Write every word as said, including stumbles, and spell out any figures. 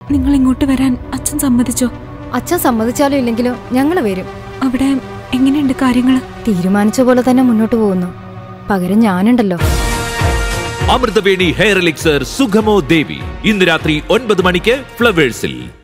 നിങ്ങൾ ഇങ്ങോട്ട് വരാൻ അച്ഛൻ സമ്മതിച്ചോ? അച്ഛൻ സമ്മതിച്ചാലും ഇല്ലെങ്കിലും ഞങ്ങൾ വരും. അവിടെ എങ്ങനെയുണ്ട് കാര്യങ്ങൾ? തീരുമാനിച്ച പോലെ തന്നെ മുന്നോട്ട് പോകുന്നു. പകരം ഞാനുണ്ടല്ലോ. അമൃതവേണി ഹെയർ എലിക്സർ സുഖമോ ദേവി ഇന്ന് രാത്രി ഒൻപത് മണിക്ക് ഫ്ലവേഴ്സിൽ.